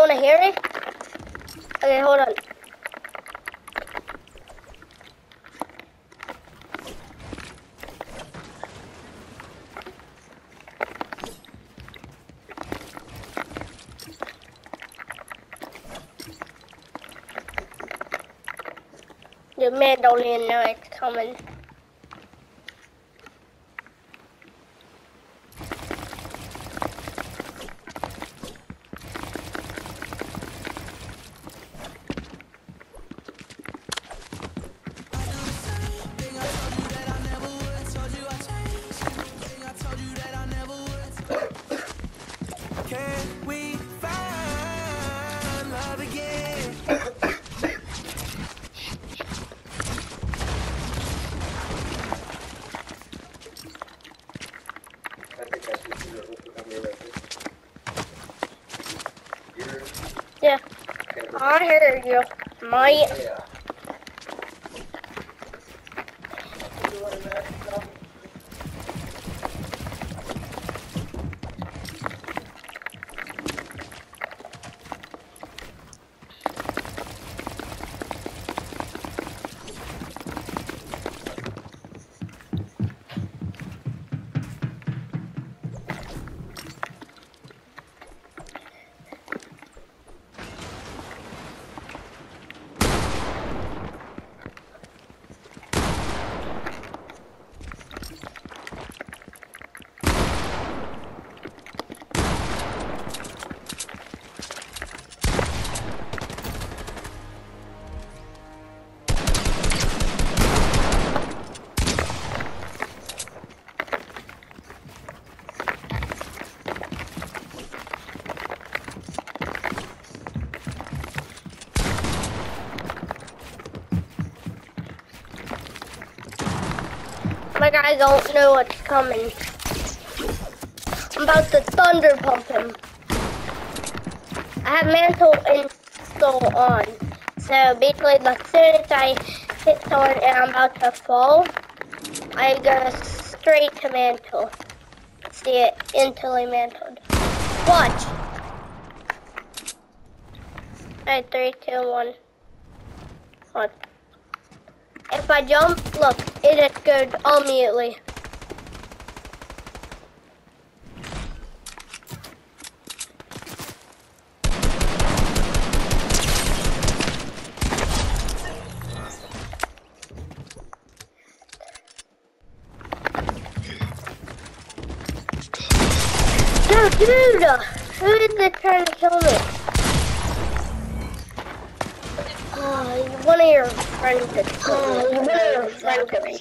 wanna hear it? Okay, hold on. The Mandalorian know it's coming. Yeah, I heard you, mate. Like I don't know what's coming. I'm about to thunder pump him. I have mantle install on. So basically as soon as I hit someone and I'm about to fall, I go straight to mantle. See it instantly mantled. Watch. Alright, 3, 2, 1. Watch. If I jump, look, it just goes immediately. No, dude! Who is this trying to kill me? One of your friends is exactly.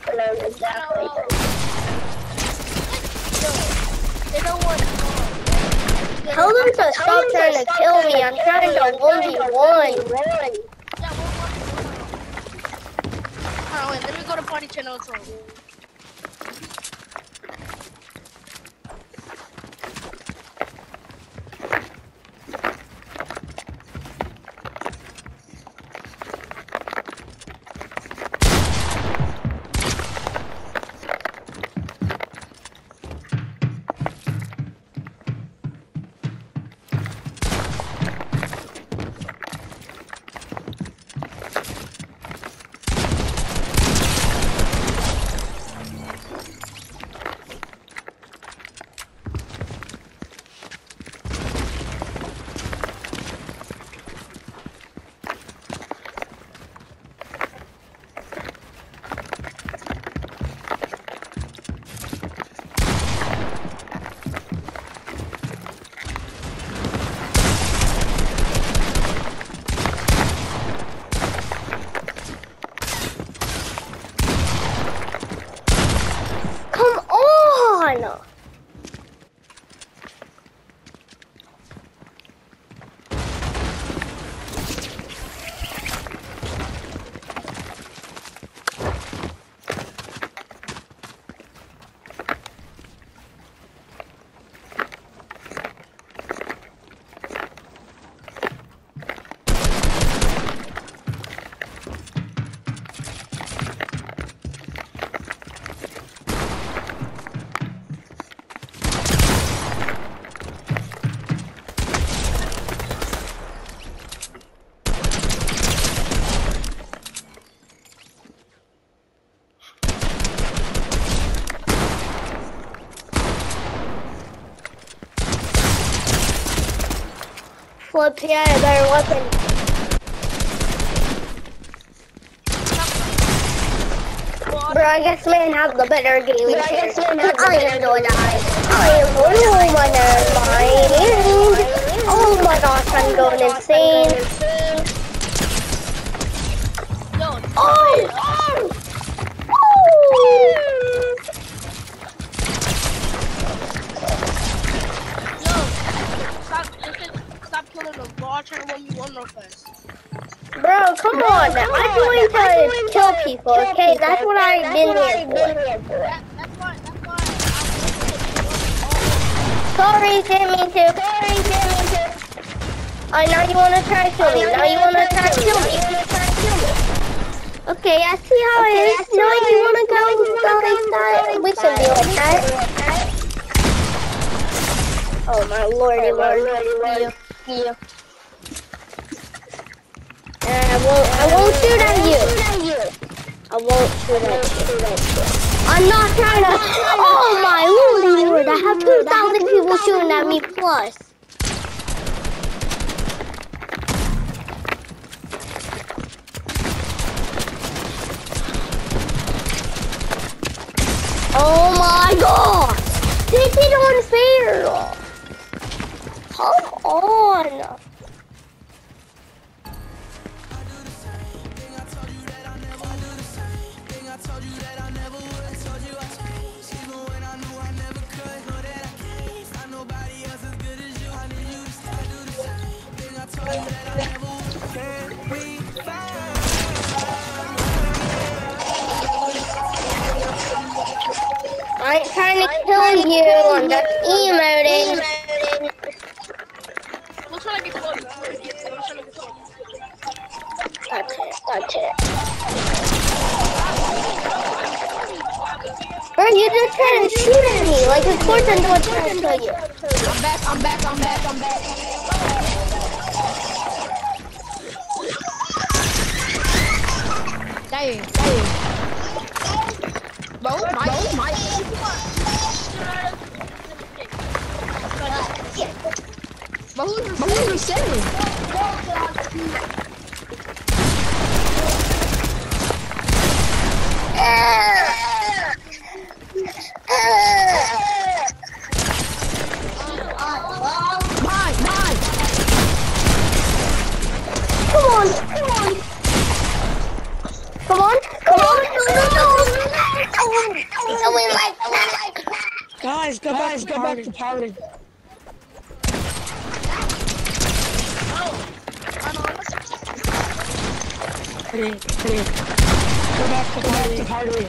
Tell them to stop trying to kill me. I'm trying to 1v1. Alright, wait, let me go to party channel. backflip. He had a better weapon. Bro, I guess man has the better gaming chair. I am going to die. I am going to lose my mind. Oh my gosh, I'm going insane. Oh! Stop killing them, bro. I'm trying to 1v1 real fast. Bro, come on. I'm going to kill people, okay? That's what I've been here for. That's why. Sorry, didn't mean to. Now you want to try to kill me. Okay, I see how it is. No, you want to go like that? We can be like that. Oh my lordy, lord. I won't shoot at you. I won't shoot at you. I'm not trying to. Oh my lordy lord! I have 2,000 people shooting at me plus. Oh my god! This is unfair! Come on! I ain't trying to kill you, I'm just emoting. We're trying to get close. That's it. Bro, you're just trying to shoot at me, like of course I'm not trying to kill you. I'm back. Dang. Bro, my. But who's sending? Mine. Come on. Guys, go back to party. Go back to party.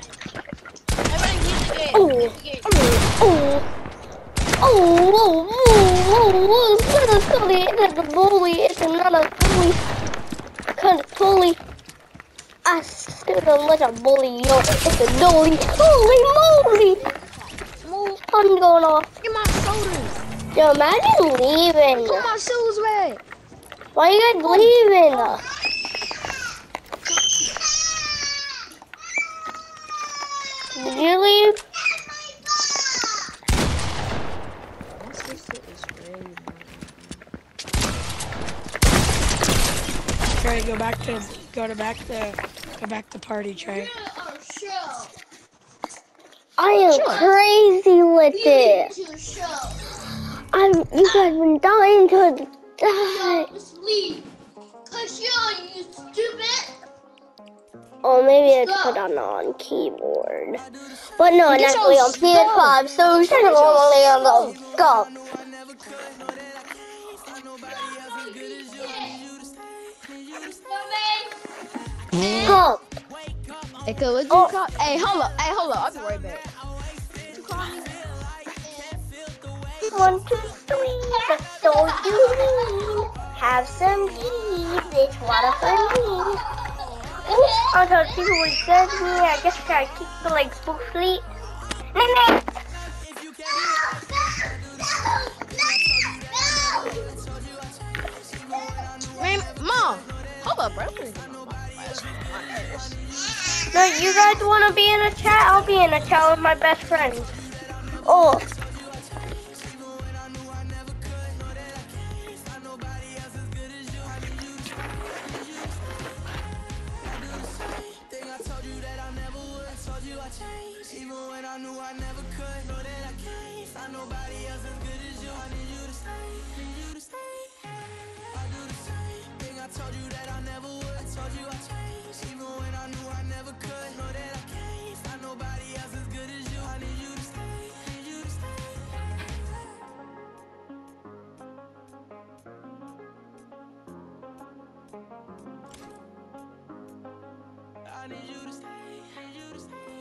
It's a bully. It's not a bully. Kind of bully. I still don't like a bully, yo. It's a dolly. Holy moly! I'm going off. Get my sodas. Yo, imagine leaving. Put my shoes back. Why are you guys leaving? Did you leave? Trey, go back to party, Trey. I am crazy with it. You guys been dying to die. Leave. Cause you stupid. Oh, maybe I put on keyboard. But no, it's actually on PS5, so it's normally on the go. Go. Hey, what you call? Hey, hold up. I'll be right back. 1, 2, 3, that's all you need. Have some tea, it's water for me. Oops, I thought people would judge me. I guess I gotta keep the legs full sleep. No. Man, Mom, hold up, bro. No, you guys wanna be in a chat? I'll be in a chat with my best friends. Oh. nobody else as good as you. I need you to stay, need you to stay. I do the same thing I told you that I never would. Told you I changed, even when I knew I never could. Know that I can't find nobody else as good as you. I need you to stay, need you to stay. I need you to stay, need you to stay.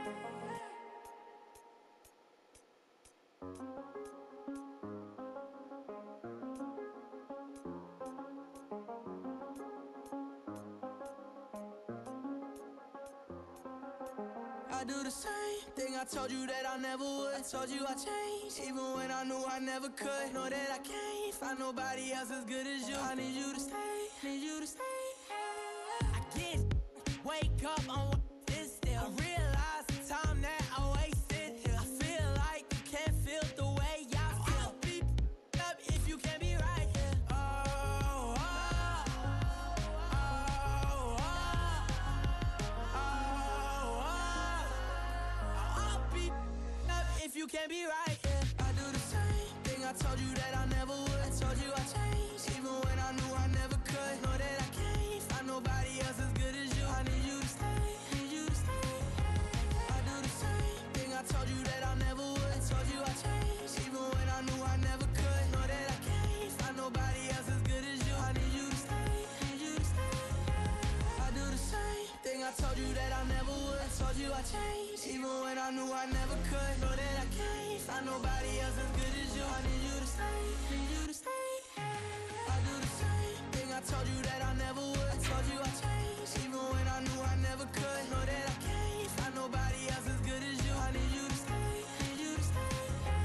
I do the same thing I told you that I never would. Told you I changed, even when I knew I never could. Know that I can't find nobody else as good as you. I need you to stay, need you to stay. I get wake up on this still. I realize the time that I wasted here. I feel like you can't feel the way I feel. I'll be up if you can't be right here. You can't be right, yeah. I do the same thing I told you that I never would. Told you I changed, even when I knew I never could. Know that I can't find nobody else as good as you. I need you to stay, need you to stay. I do the same thing I told you that I never would. Told you I changed, even when I knew I never could. Know that I can't find nobody else as good as you. I need you to stay, need you to stay. I do the same thing I told you that I never would. Told you I changed, even when I knew I never could. Know that I can't find nobody else as good as you. I need you to stay, need you to stay. I do the same thing I told you that I never would. Told you I changed, even when I knew I never could. Know that I can't find nobody else as good as you. I need you to stay, need you to stay.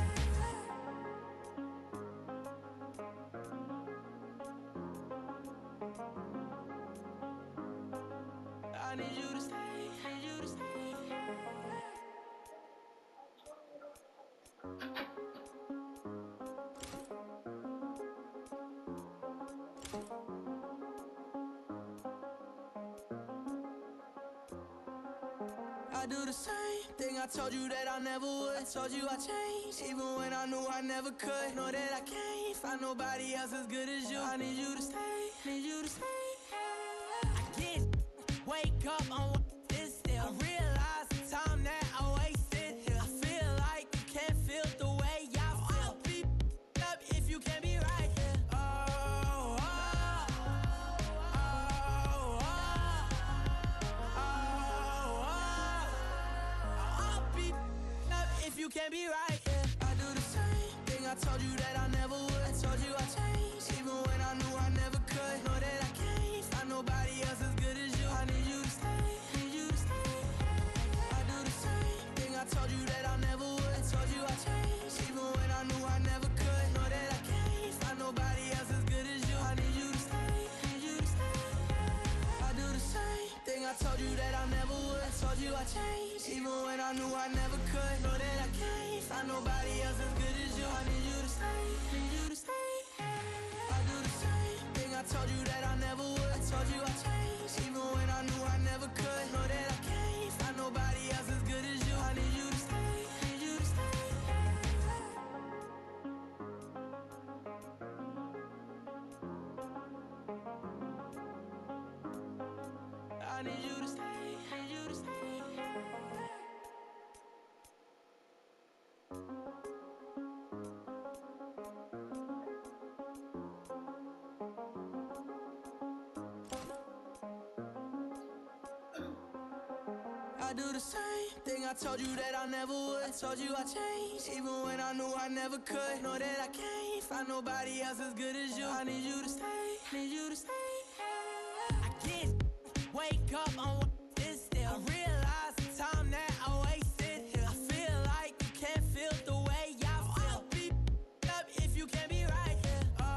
I need you to stay, need you to stay. I do the same thing I told you that I never would. Told you I changed, even when I knew I never could. Know that I can't find nobody else as good as you. I need you to stay, need you to stay. I get wake up on this still. I realize the time that I wasted here. I feel like you can't feel the way I feel. I'll be up if you can't be right here. You can't be right, yeah. I do the same thing I told you that I never would. Told you I changed, even when I knew I never could. Know that I can't find nobody else as good as you. I need you to stay, need you to stay. I do the same thing I told you that I never would. Told you I changed, even when I knew I never could. Know that I can't find nobody else as good as you. I need you to stay, need you to stay. I do the same thing I told you that I never would. Told you I changed, even when I knew I never could. Know that I can't find nobody else as good as you. I need you to stay, need you to stay. I do the same thing I told you that I never would. Told you I changed, even when I knew I never could. Know that I can't find nobody else as good as you. I need you to stay, need you to stay. I need you to stay, need you to stay. I do the same thing I told you that I never would. Told you I changed, even when I knew I never could. Know that I can't find nobody else as good as you. I need you to stay, need you to stay. I get wake up on this still. I realize the time that I wasted here. I feel like you can't feel the way I feel. I'll be up if you can't be right here.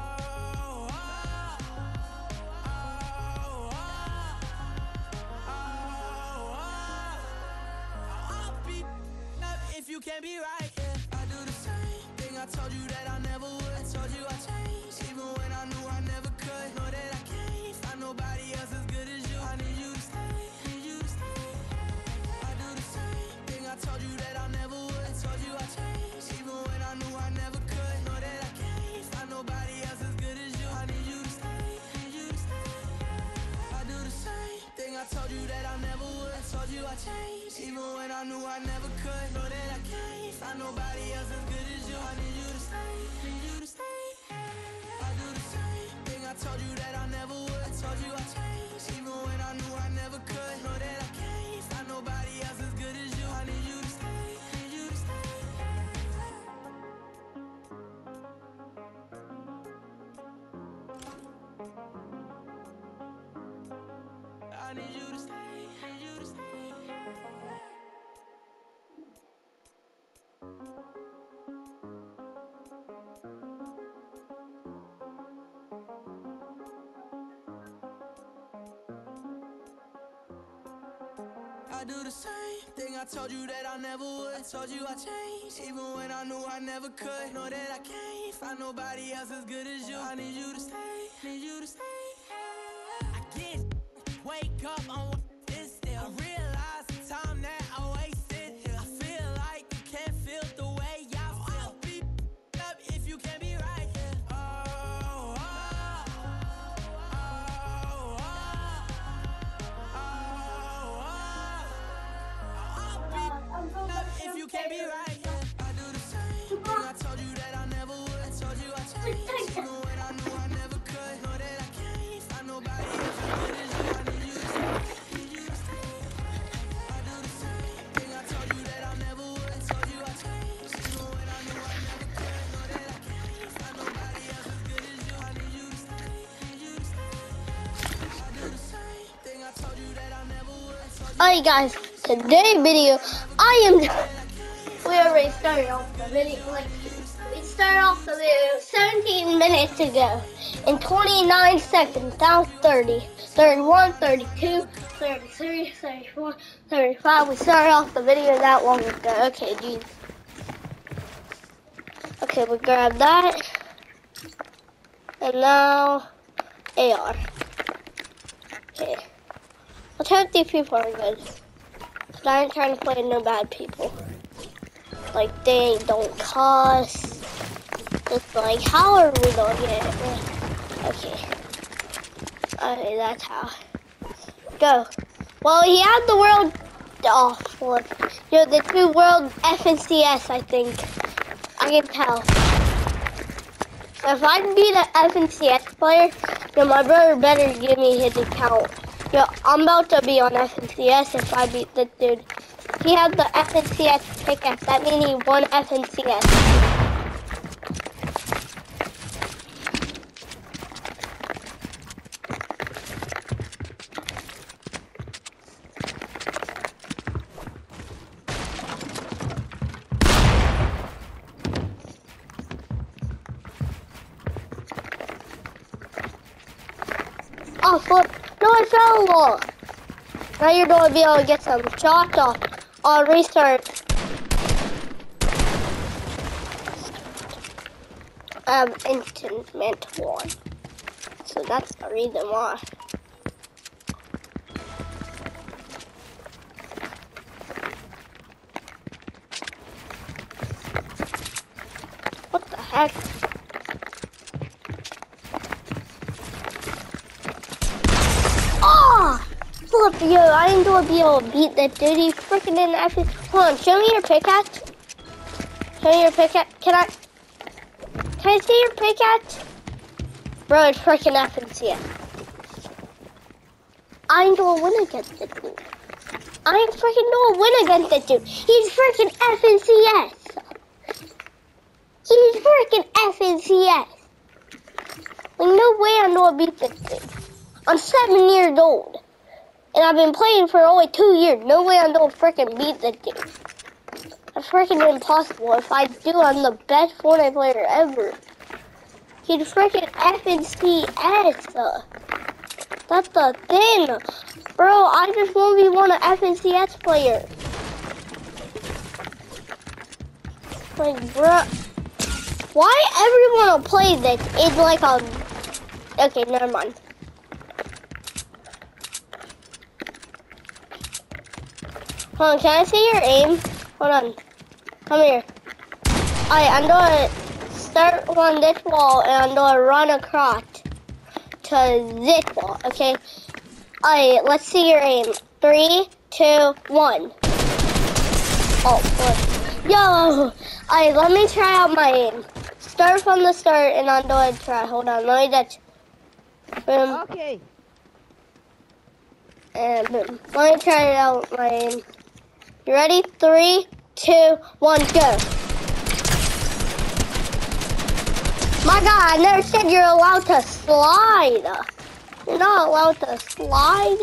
You can't be right, yeah. I do the same thing I told you that I never would. Told you I changed, even when I knew I never could. Know that I can't find nobody else as good as you. I need you to stay, need you to stay. I do the same thing I told you that I never would. Told you I changed, even when I knew I Even when I knew I never could. Know that I can't find nobody else as good as you. I need you to stay, need you to stay. I do the same thing I told you that I never would. I told you I changed, even when I knew I never could. Know that I can't find nobody else as good as you. I need you to stay, need you to stay. I need you to stay, need you to stay. I do the same thing I told you that I never would. I told you I changed, even when I knew I never could. Know that I can't find nobody else as good as you. I need you to stay, need you to stay. I can't wake up on this still. I realize the time that I wasted here. I feel like you can't feel the way I feel. I'll be up if you can't be right here. Oh, oh, oh, if you can't be right, I do the same thing I told you that I never would. I told you I changed, even when I knew I never could. Know that I can't find nobody else as good as you. I need you to stay, need you to stay. I do the same thing I told you that I never would. I told you I changed, even when I knew I never could. Know that I can't find nobody else as good as you. I need you to stay, need you to stay. I do the same thing I told you that I never would. Alright guys, today's video, we already started off the video, we started off the video 17 minutes ago, in 29 seconds, down 30, 31, 32, 33, 34, 35, we started off the video that long ago. Okay, dude. Okay, we grab that, and now, AR. Okay. Let's hope these people are good. But I ain't trying to play no bad people. Like, they don't cuss. It's like, how are we gonna get it? Okay. Okay, that's how. Go. Well, he had the world off. You know, the 2 world FNCS, I think. I can tell. So if I can beat an FNCS player, then my brother better give me his account. Yo, I'm about to be on FNCS if I beat this dude. He had the FNCS pickaxe. That means he won FNCS. Oh, flip. No, I fell off. Now you're going to be able to get some shots off on restart. Instant one. So that's the reason why. What the heck? Flip, yo, I ain't gonna be able to beat that dude. He freaking didn't actually. Hold on, show me your pickaxe. Show me your pickaxe. Can I see your pickaxe? Bro, it's freaking FNCS. I ain't gonna win against this dude. I ain't freaking gonna win against this dude. He's freaking FNCS. He's freaking FNCS. Like, no way I'm gonna beat this dude. I'm 7 years old. And I've been playing for only 2 years. No way I'm gonna freaking beat this dude. That's freaking impossible. If I do, I'm the best Fortnite player ever. He's freaking FNCS. That's the thing. Bro, I just want to be one of FNCS player. Like, bro. Why everyone will play this? It's like a... Okay, never mind. Hold on, can I see your aim? Hold on. Come here. Alright, I'm gonna start on this wall and I'm gonna run across to this wall, okay? Alright, let's see your aim. 3, 2, 1. Oh, flip. Yo! Alright, let me try out my aim. Start from the start and I'll do it try. Hold on, let me touch. Boom. Okay. And boom. Let me try it out my aim. You ready? 3, 2, 1, go. My God, I never said you're allowed to slide. You're not allowed to slide.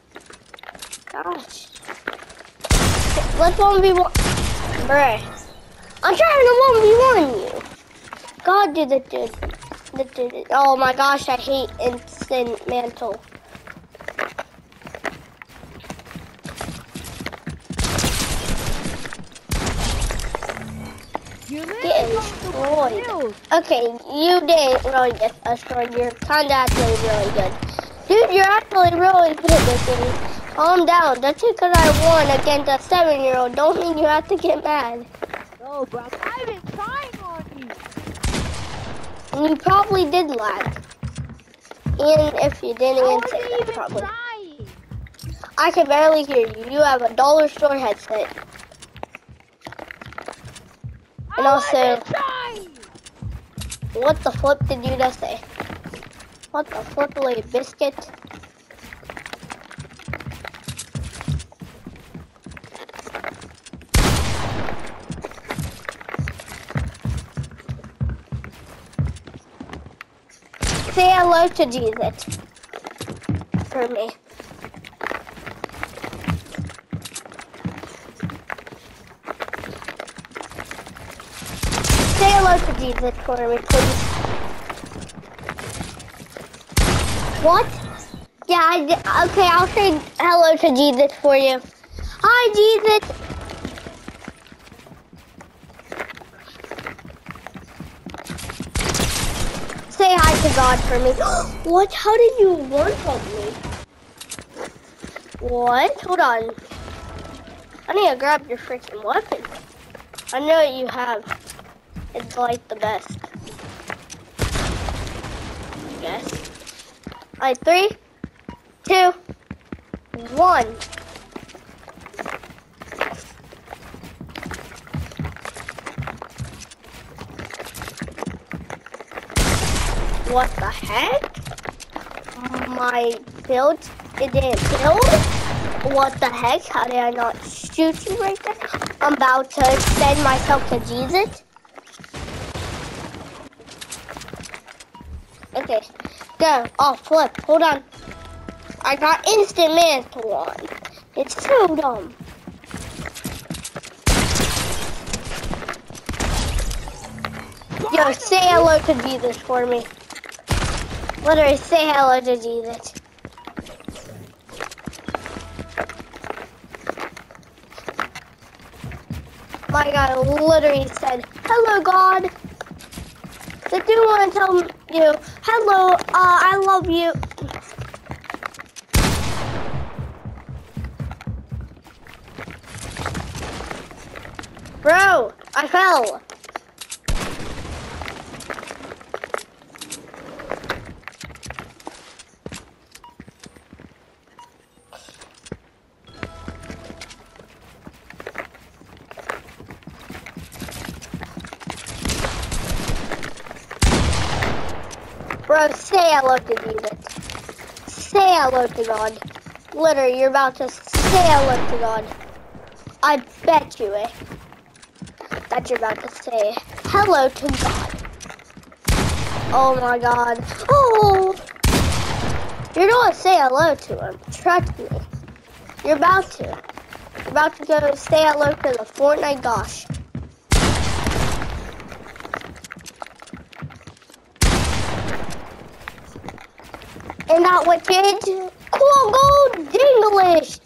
Gosh. Let's 1v1. Bruh. I'm trying to 1v1 you. God did it, dude. Oh my gosh, I hate instant mantle. You Getting destroyed. Okay, you didn't really get destroyed. You're kinda actually really good. Dude, you're actually really good at this game. Calm down. Just because I won against a 7-year-old don't mean you have to get mad. No, bro. I've been trying on you. And you probably did lag. And if you didn't I answer wasn't that, even probably. trying. I can barely hear you. You have a dollar store headset. And I also, wasn't trying. what the flip did you just say? What the flip, like biscuit? Say hello to Jesus for me. Say hello to Jesus for me, please. What? Yeah, okay, I'll say hello to Jesus for you. Hi, Jesus. Say hi to God for me. What? How did you one-up me? What? Hold on. I need to grab your freaking weapon. I know what you have. It's like the best. Yes. Alright, 3, 2, 1. What the heck? My build, it didn't build? What the heck? How did I not shoot you right there? I'm about to send myself to Jesus. Okay, go. Oh, flip. Hold on. I got instant mantle on. It's so dumb. Yo, say hello to Jesus for me. Literally, say hello to Jesus. My God literally said, hello, God. I do want to tell you, hello, I love you. Bro, I fell. Bro, say hello to Jesus. Say hello to God. Literally, you're about to say hello to God. I bet you it. That you're about to say hello to God. Oh my God. Oh! You're going to say hello to him. Trust me. You're about to. You're about to go say hello to the Fortnite gosh. And that what kids? Cool gold Dinglish.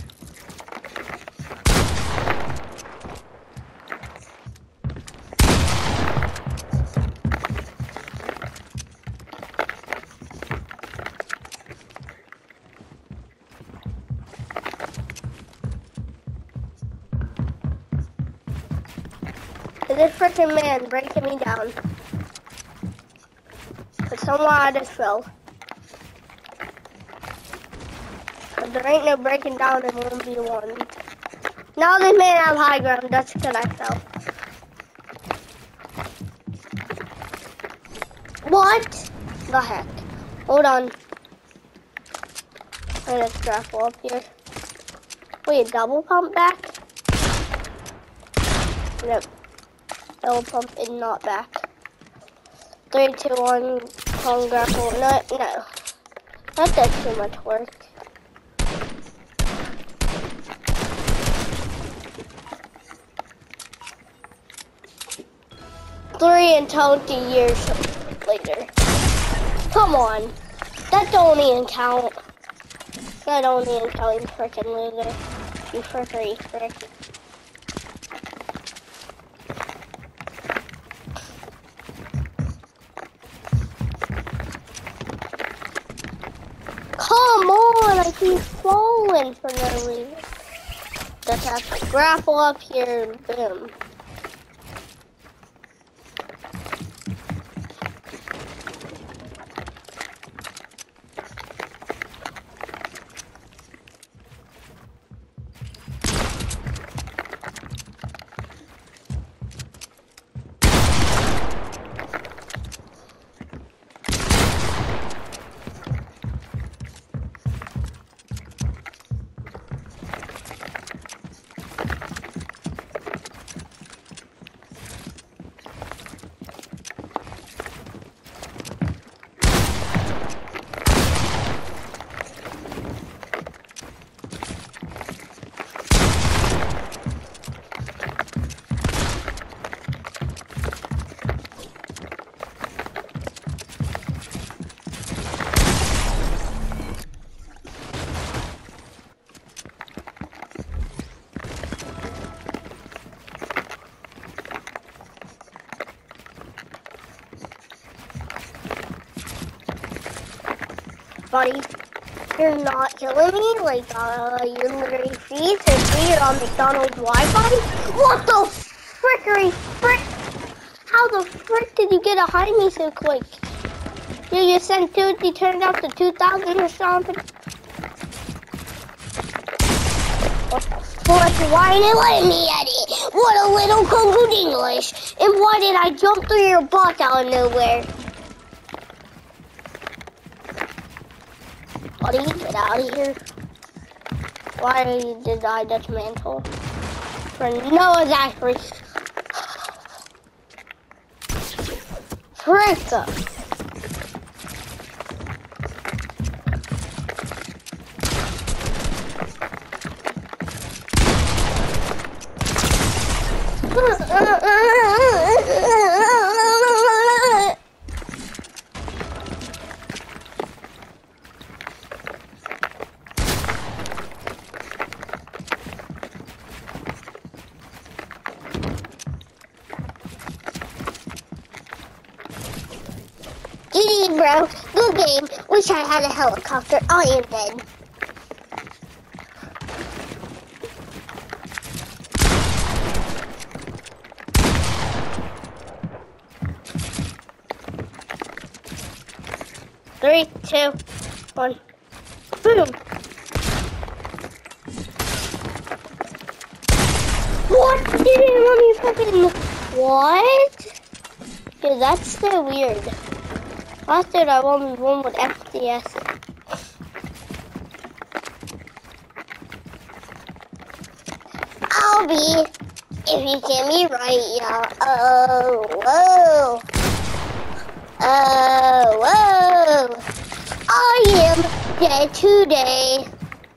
This freaking man breaking me down. But somehow I just fell. But there ain't no breaking down in 1v1. Now they may have high ground. That's good, I felt. What the heck? Hold on. Let's grapple up here. Wait, double pump back? Nope. Double pump is not back. 3, 2, 1, palm grapple. No. That does too much work. Three and 20 years later. Come on. That don't even count. That don't even count, you frickin' loser. You frickery frick. Come on, I keep falling for no reason. Just have to grapple up here and boom. Buddy, you're not killing me, like, you're literally free to be on McDonald's Wi-Fi? What the frickery frick? How the frick did you get behind me so quick? You just sent 2, you turned out to 2,000 or something? What the frick, why didn't it let me at it? What a little good English! And why did I jump through your butt out of nowhere? Buddy, get out of here. Why did I dismantle? For no exact reason. Frick up. GG, bro. Good game. Wish I had a helicopter. I am dead. Three, 2, 1. Boom. What? Didn't let me fucking... What? Dude, that's so weird. Last dude I won with FPS. I'll be, if you get me right, y'all. Oh, whoa. Oh, whoa. I am dead today.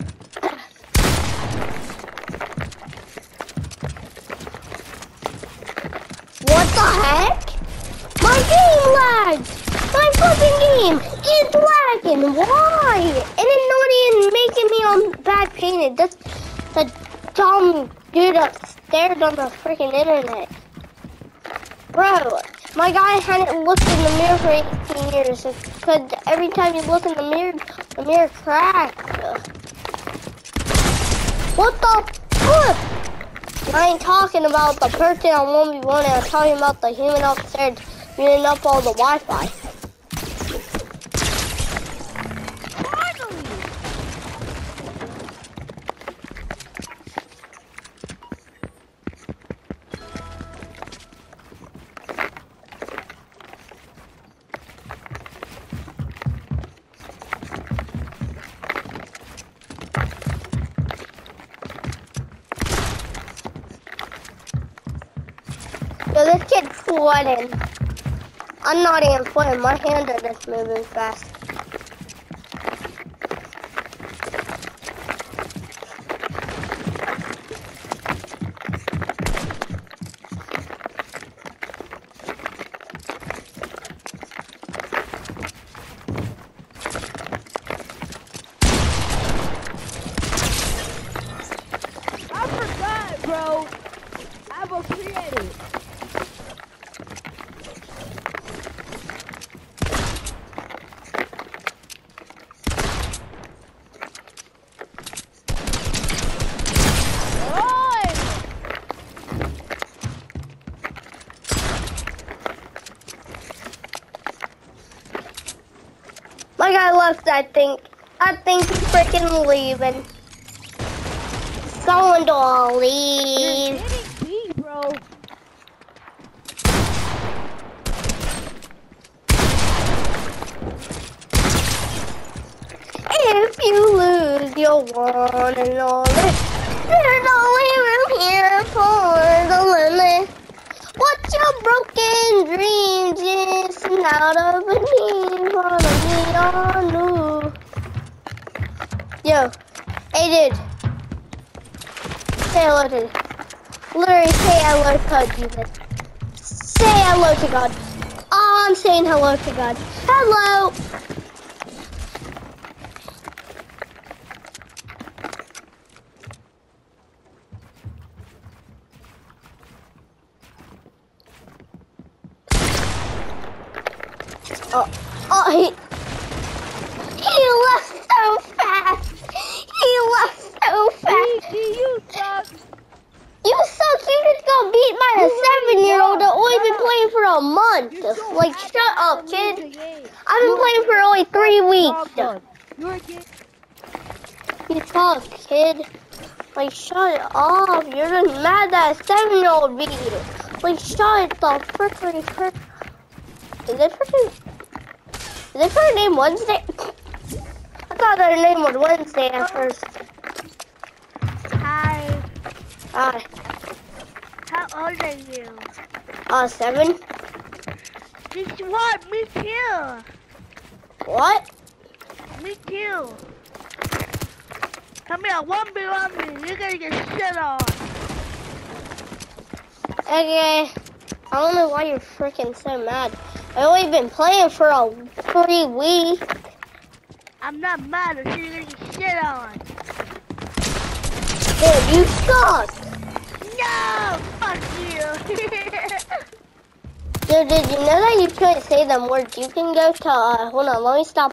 What the heck? My game lagged! My fucking game is lagging! Why? And it's not even making me on bad painted. That's the dumb dude upstairs on the freaking internet. Bro, my guy hadn't looked in the mirror for 18 years because every time you look in the mirror cracks. What the fuck? I ain't talking about the person on 1v1, I'm talking about the human upstairs muting up all the Wi-Fi. sweating. I'm not even sweating. My hands are just moving fast. I forgot, bro. I will create it. My guy left, I think. I think he's freaking leaving. Someone don't leave. You're getting beat, bro. If you lose your one and only, there's only room here for the limit. What's your broken dream? Just out of a dream for me on new. Yo, hey dude. Say hello to literally say hello to Jesus. Say hello to God. Oh, I'm saying hello to God. Hello. Oh, he left so fast. He left so fast. You suck. You suck. You just got beat by a 7-year-old that only been playing for a month. Like, shut up, kid. I've been playing for only 3 weeks. You're getting. You suck, kid. Like, shut up. You're just mad that a 7-year-old beat you. Like, shut the frickin' frick. Is her name Wednesday? I thought her name was Wednesday at first. Hi. Hi. How old are you? 7. Guess what? Me too. What? Me too. Come here, 1v1 me. You're gonna get shit on. Okay. I don't know why you're freaking so mad. I've only been playing for 3 weeks. I'm not mad. I'm sure you're gonna get shit on. Dude, you suck. No! Fuck you! Dude, did you know that you couldn't say them words? You can go to, hold on, let me stop